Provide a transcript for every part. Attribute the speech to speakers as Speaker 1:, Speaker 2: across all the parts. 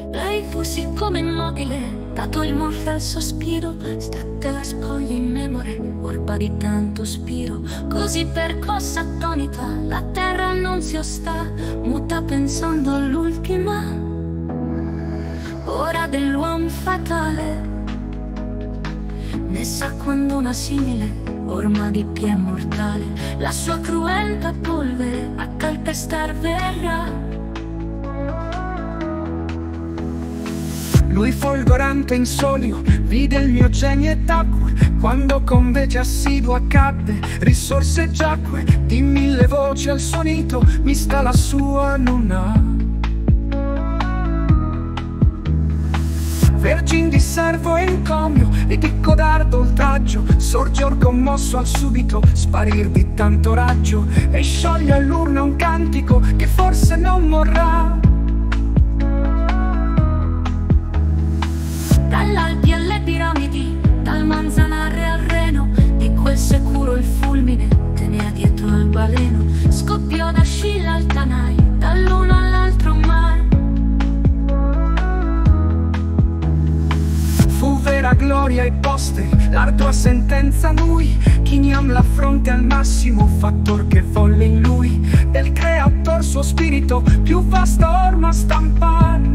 Speaker 1: Lei così come immobile, dato il mortal sospiro, strette le spoglie in memoria, orba di tanto spiro. Così percossa attonita, la terra non si sta, muta pensando all'ultima ora dell'uomo fatale. Ne sa quando una simile, orma di pie mortale, la sua cruenta polvere a calpestar verrà.
Speaker 2: Lui folgorante in solio vide il mio genio e tacque, quando con vece assiduo accadde, risorse e giacque, di mille voci al suo nido, mista la sua nonna. Vergin di servo e encomio, e di codardo oltraggio, sorge or commosso al subito, sparir di tanto raggio, e scioglie all'urna un cantico che forse non morrà.
Speaker 1: Dall'Alpi alle piramidi, dal Manzanare al Reno, di quel sicuro il fulmine tenea dietro al baleno. Scoppiò da Scilla al Tanai, dall'uno all'altro mare.
Speaker 2: Fu vera gloria e poste, l'ardua sentenza lui, chiniam la fronte al massimo fattor che volle in lui, del creator suo spirito più vasta orma stampar.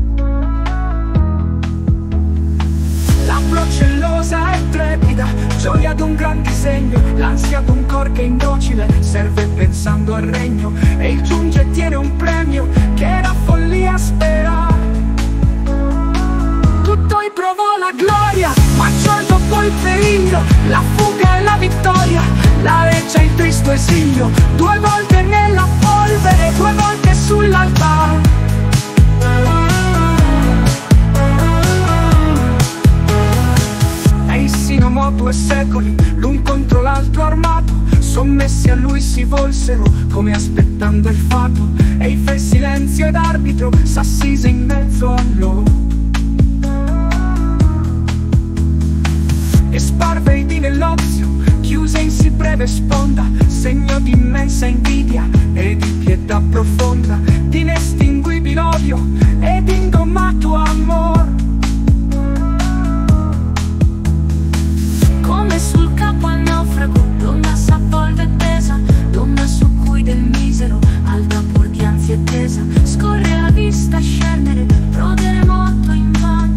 Speaker 2: La procellosa e trepida, gioia d'un gran disegno, l'ansia d'un cor che indocile serve pensando al regno, e il giunge e tiene un premio che era follia sperare. Tutto i provò la gloria, ma giorno dopo il periglio, la fuga e la vittoria, la legge e il tristo esilio, 2 volte nella polvere, 2 volte sull'altare. Sinomò 2 secoli, l'un contro l'altro armato, sommessi a lui si volsero, come aspettando il fato, e i fe silenzio ed arbitro s'assise in mezzo a loro. E sparve i dì nell'ozio, chiuse in sì breve sponda, segno di immensa invidia e di pietà profonda, di inestinguibile odio ed ingommato amor.
Speaker 1: Come sul capo al naufrago, donna s'avvolge e tesa, donna su cui del misero, alta pur di ansia e tesa, scorre la vista scendere, prodere morto in mano.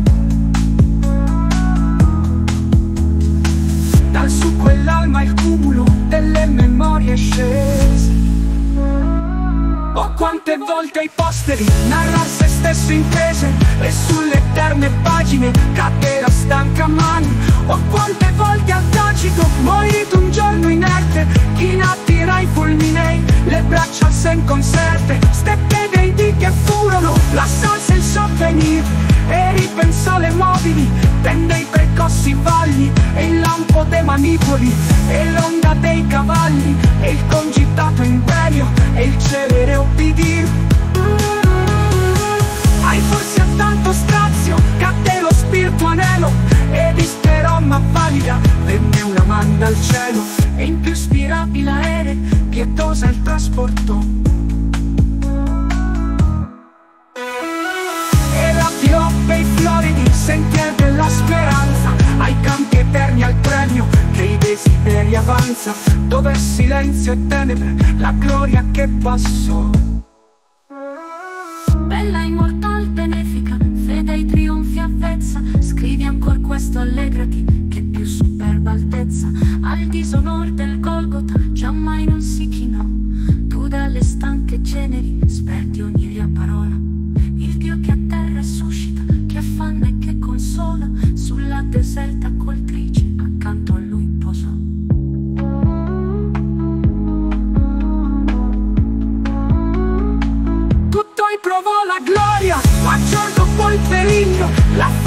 Speaker 2: Dal su quell'alma il cumulo delle memorie scese. Oh, quante volte ai posteri narrar se stesso intese, e sulle eterne pagine cadde la stanca mano. Oh, quante volte al tacito morì d'un giorno inerte, chinati i fulminei, le braccia al sen conserte, steppe dei dì che furono la salsa e il sovvenir, e ripensò le mobili, tende i percossi valli, e il lampo dei manipoli, e l'onda dei cavalli, e il concitato imperio, e il celere obbidir. Ai forse a tanto strazio cadde lo spirito anelo, e disperò ma valida venne una man dal cielo, e in più spirabile aereo pietosa il trasportò. E la e i floridi sentier della speranza, ai campi eterni al premio che i desideri avanza, dove silenzio e tenebre la gloria che passò.
Speaker 1: Bella immortal benefica, fede ai trionfi avvezza, scrivi ancor questo allegrati, che più superba altezza, al disonor del Golgota giammai non si chinò. Tu dalle stanche ceneri sperti ogni ria parola, il Dio che a terra suscita, che affanna e che consola, sulla deserta coltrice accanto a lui posò.
Speaker 2: Tutto provò la gloria, ma giorno dopo il periglio, la